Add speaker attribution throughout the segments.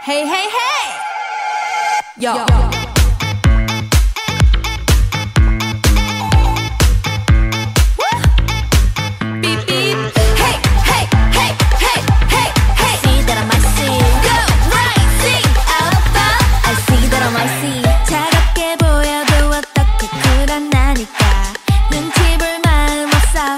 Speaker 1: Hey, hey, hey! Yo. Beep, beep. Hey, hey, hey, hey, hey, hey. See that I might see. Go, right, see, alpha. I see that I might see. 차갑게 보여도 어떻게 그러나니까 눈치 볼 마음 없어.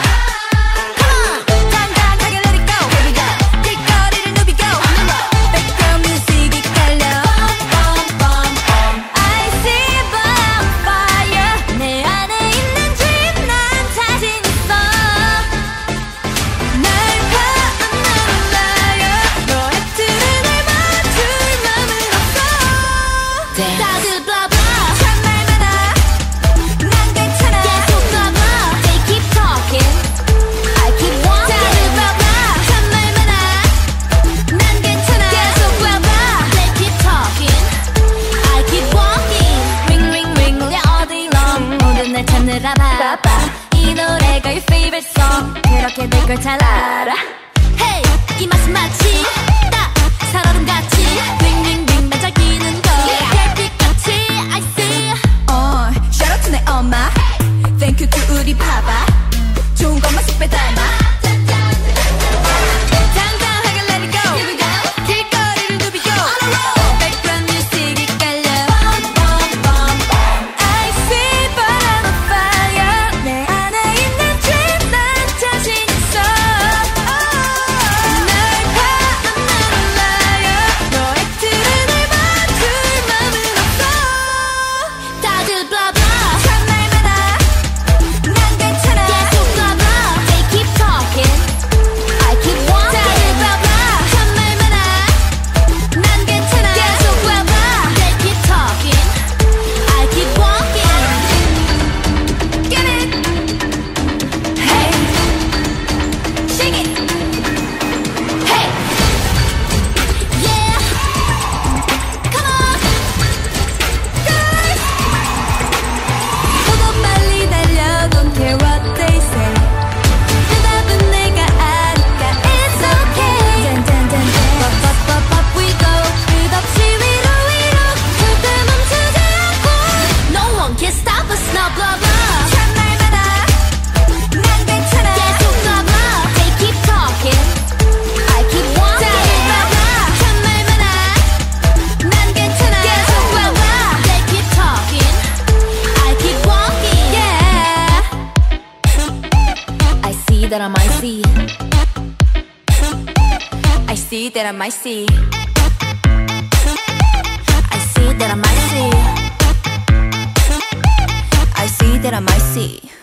Speaker 1: 다들 blah blah 참말마다 난 괜찮아 계속 blah blah They keep talking I keep walking 다들 blah blah 참말마다 난 괜찮아 계속 blah blah They keep talking I keep walking Ring ring ring 울려 all day long 모든 날 찾느라 바빠 이 노래가 your favorite song 그렇게 될 걸 잘 알아 Hey 이 맛은 마치 딱 살얼음 같이 ring ring ring 반짝이는 거 내 엄마 Thank you to 우리 파바 좋은 것만 쏙 빼닮아 당당하게 let it go Here we go 길거리를 누비고 On a roll Background music이 깔려 I see but I'm on fire 내 안에 있는 dream 난 자신 있어 날 봐 I'm not a liar 너의 틀을 밟아줄 맘은 없어 다들 blah blah that I might see I see that I might see I see that I might see I see that I might see